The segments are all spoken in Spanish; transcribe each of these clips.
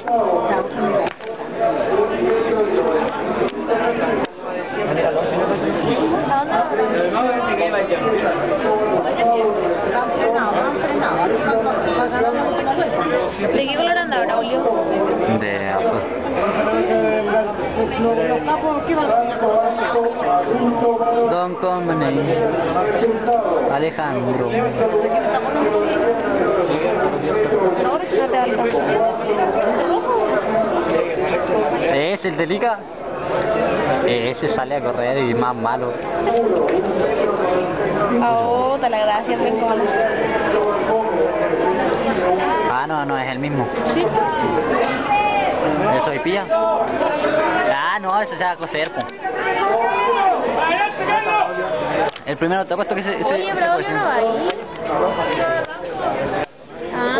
¿De qué color anda Braulio? De azul. Don Comene. Alejandro. ¿Es el de Liga? Ese sale a correr y más malo. Oh, da la gracia, ven como Ah, no, es el mismo. ¿Sí? ¿Eso y pilla? Ah, no, ese se va a coser, po. El primero te ha puesto que ese Oye, Braulio no va ahí. Ah,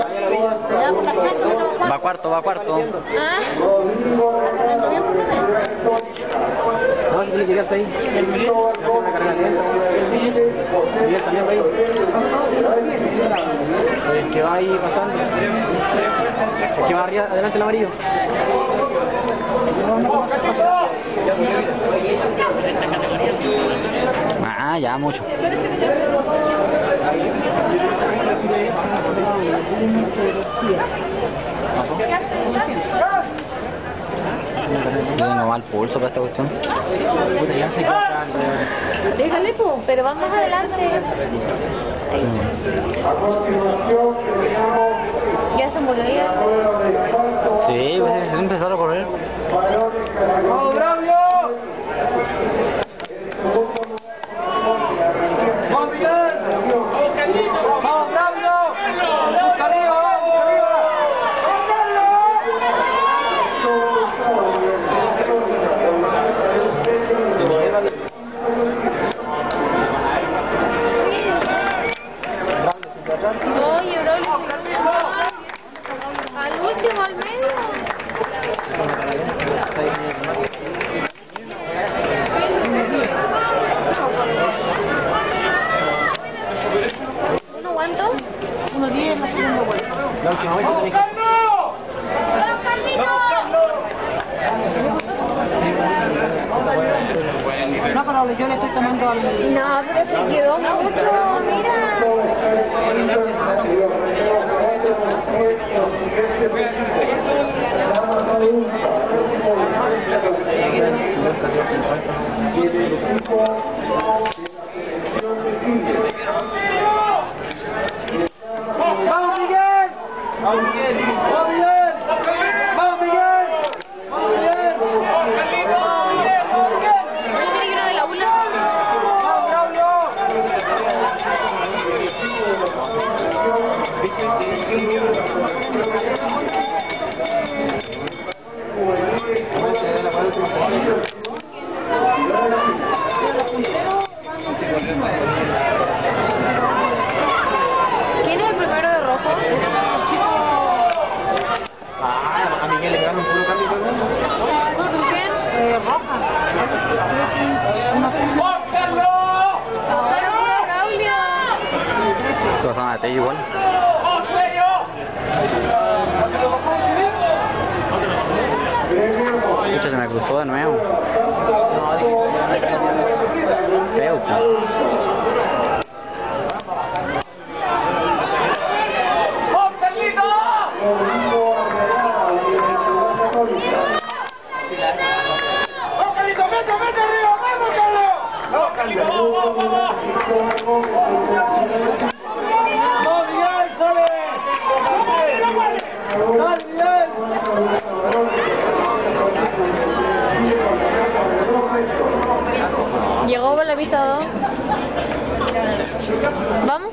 va cuarto. ah. No, si tiene que quedarse ahí. Una carrera lenta. Miguel también va ahí. El que va ahí pasando. El que va arriba, adelante el amarillo. Ah, ya mucho. Yo tengo mal pulso para esta cuestión. Déjale, po, pero va más adelante. Ahí. Ya se murió ya. Sí, pues se empezó a correr. ¡Vamos, Braulio! ¡Vamos, Miguel! ¡Vamos, Braulio! ¡Busca arriba, vamos! Oye, Braulio, al último, al medio. ¿Uno cuánto? 1:10 la segunda vuelta. La última vuelta tenés que... No, pero yo le estoy tomando al... No, pero se quedó mucho, mira. ¡Vamos, Miguel! ¡Vamos, Miguel! ¡Vamos, Miguel! ¡Vamos, Miguel! ¡Vamos, Miguel! Oye, mira que uno de la ULA. ¡Vamos, Braulio! ¿Quién es el primero de rojo? El chico. A Miguel le pegaron un puro cambio todo el mundo. ¿Quién? Roja. Ahora puro Braulio. Todos son a ti igual. Escucha, se me cruzó de nuevo. Feo, po. Llegó por la pista 2. ¿Vamos?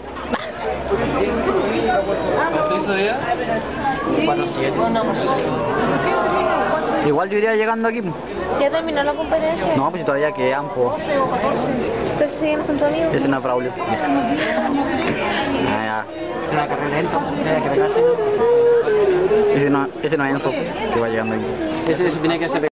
¿Cuánto hizo día? 4-7. Igual yo iría llegando aquí. ¿Ya terminó la competencia? No, pues todavía quedan, po. Pero si siguen en Santo Domingo. Ese no es Braulio. Ah, ya. Es una carrera lenta, tiene que pegarse. Ese no es Enzo, que va llegando aquí. Ese tiene que ser